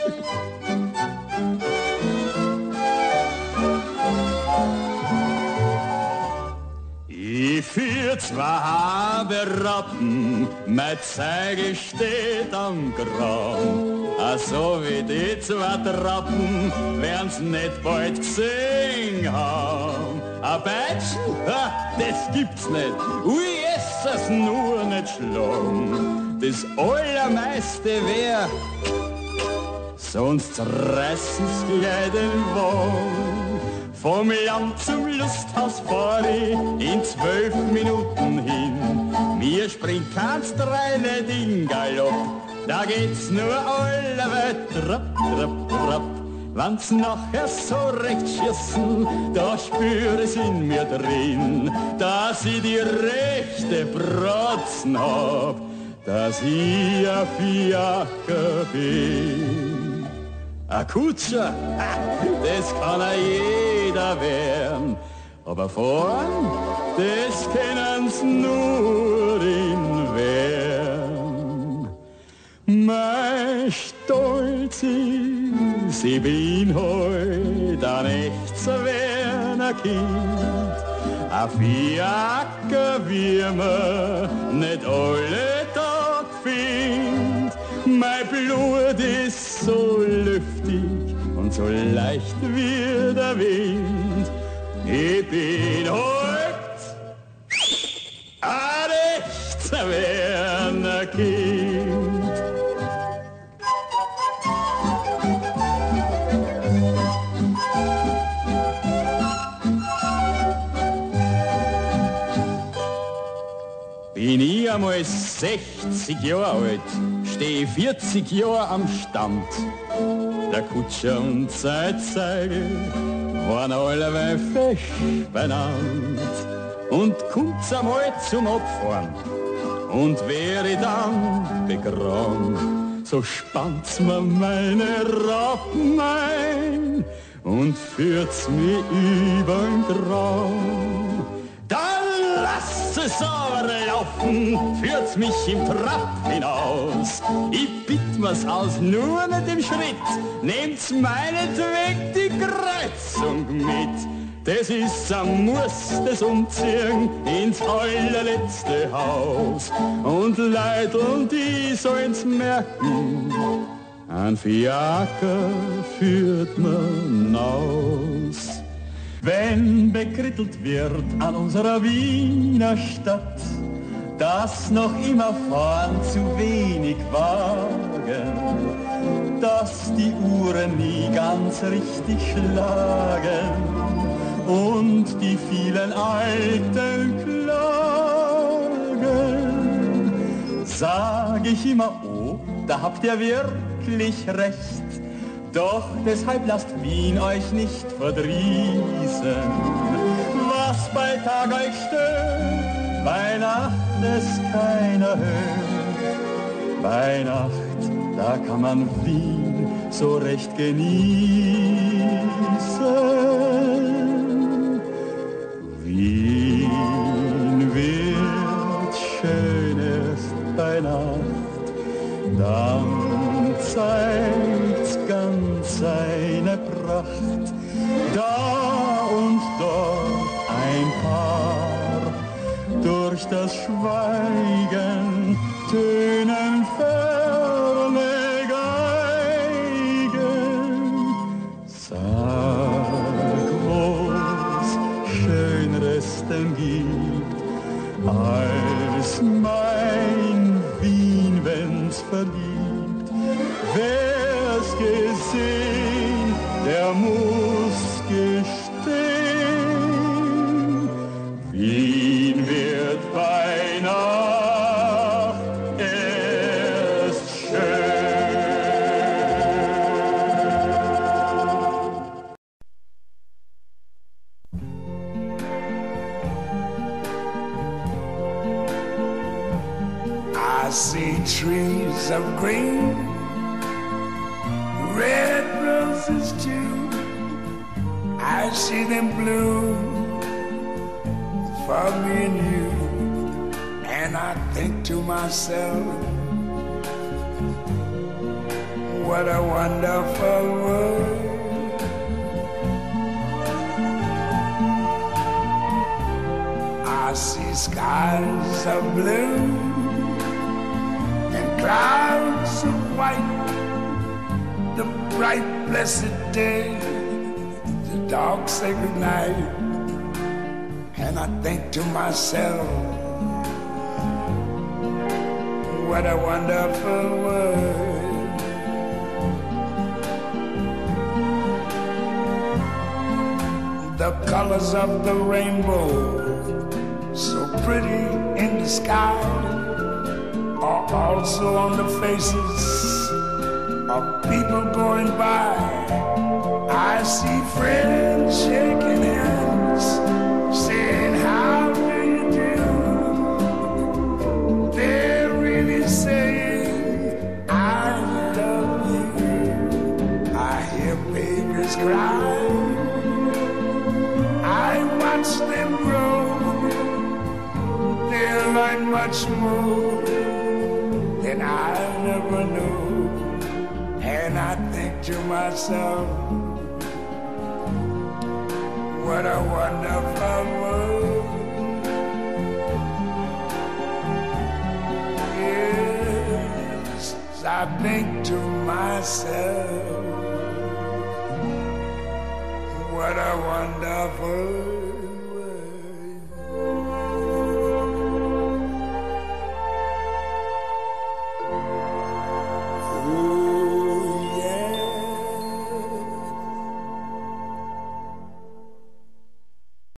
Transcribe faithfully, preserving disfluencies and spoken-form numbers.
Ich für zwei Haberappen, mein Zeige steht am Graben. Ah, so wie die zwei Trappen werden's nicht bald gesehen haben. Ein Peitschen? Ha, das gibt's nicht. Ui, es es nur nicht schlagen. Das Allermeiste wär, sonst reißen's gleich den Wagen. Vom Land zum Lusthaus fahr ich in zwölf Minuten hin. Mir springt keins dreine Ding Galopp, da geht's nur alleweit trapp, trapp, trapp. Wenn's nachher so recht schießen, da spür ich's in mir drin, dass ich die rechte Bratzen hab, dass ich ein Fiaker bin. Ein Kutscher, das kann a jeder werden, aber fahren, das können's nur in Wern. Mein Stolz ist, ich bin heut ein echter Werner Kind. A Fiaker wie man nicht alle Tag findet. Mein Blut ist so lüftig und so leicht wie der Wind. Ich bin heut ein echter Werner Kind. Bin ich einmal sechzig Jahre alt, steh vierzig Jahre am Stand. Der Kutscher und sein Zeige waren alleweil fest benannt. Und kommt's einmal zum Abfahren und wär ich dann begraben, so spannt's mir meine Rappen ein und führt's mir übern Graben. Dann lasst es aber laufen, führt's mich im Trab hinaus. Ich bitt mir's aus, nur nicht im Schritt, nehmt's meinetweg die Kreuzung mit. Das ist, am muss das umziehen ins allerletzte Haus. Und Leidl, die sollen's merken, ein Fiaker führt man aus. Wenn bekrittelt wird an unserer Wiener Stadt, dass noch immer fahren zu wenig Wagen, dass die Uhren nie ganz richtig schlagen und die vielen Alten klagen, sag ich immer, oh, da habt ihr wirklich recht. Doch deshalb lasst Wien euch nicht verdrießen. Was bei Tag euch stört, bei Nacht es keiner hört. Bei Nacht, da kann man Wien so recht genießen. Wien wird schön erst bei Nacht, dann zeigt's ganz seine Pracht. Da und dort ein Paar, durch das Schweigen tönen ferne Geigen. Sag, wo's Schöneres denn gibt, als mein Wien, wenn's verliebt. Wer's gesehen, der muss gestehen, Wien wird bei Nacht erst schön. I see trees of green, red roses too. I see them bloom for me and you. And I think to myself, What a wonderful world. I see skies of blue and clouds of white, the bright blessed day, the dark sacred night. And I think to myself, what a wonderful world. The colors of the rainbow, so pretty in the sky, are also on the faces of people going by. I see friends shaking hands, saying, how do you do? They're really saying, I love you. I hear babies cry, I watch them grow. They'll learn much more than I never knew. And I think to myself, what a wonderful world. Yes, I think to myself, what a wonderful world.